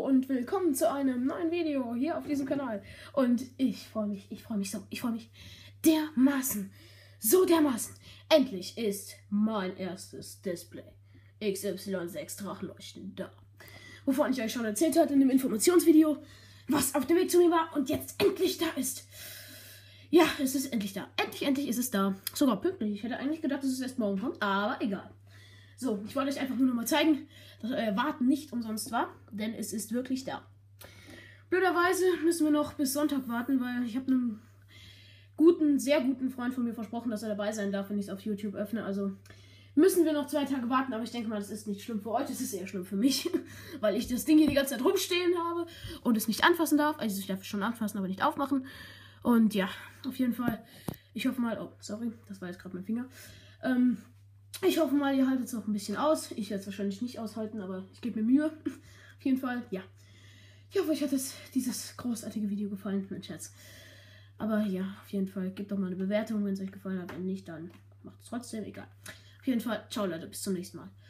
und willkommen zu einem neuen Video hier auf diesem Kanal. Und ich freue mich dermaßen, so dermaßen. Endlich ist mein erstes Display XY6 Drachenleuchten da. Wovon ich euch schon erzählt hatte in dem Informationsvideo, was auf dem Weg zu mir war und jetzt endlich da ist. Ja, es ist endlich da. Endlich ist es da. Sogar pünktlich. Ich hätte eigentlich gedacht, dass es erst morgen kommt, aber egal. So, ich wollte euch einfach nur noch mal zeigen, dass euer Warten nicht umsonst war, denn es ist wirklich da. Blöderweise müssen wir noch bis Sonntag warten, weil ich habe einem sehr guten Freund von mir versprochen, dass er dabei sein darf, wenn ich es auf YouTube öffne. Also müssen wir noch 2 Tage warten, aber ich denke mal, das ist nicht schlimm für euch, es ist eher schlimm für mich, weil ich das Ding hier die ganze Zeit rumstehen habe und es nicht anfassen darf. Also ich darf es schon anfassen, aber nicht aufmachen. Und ja, auf jeden Fall, ich hoffe mal, oh, sorry, das war jetzt gerade mein Finger. Ich hoffe mal, ihr haltet es noch ein bisschen aus. Ich werde es wahrscheinlich nicht aushalten, aber ich gebe mir Mühe. Auf jeden Fall, ja. Ich hoffe, euch hat dieses großartige Video gefallen. Mein Scherz. Aber ja, auf jeden Fall, gebt doch mal eine Bewertung, wenn es euch gefallen hat. Wenn nicht, dann macht es trotzdem, egal. Auf jeden Fall, ciao Leute, bis zum nächsten Mal.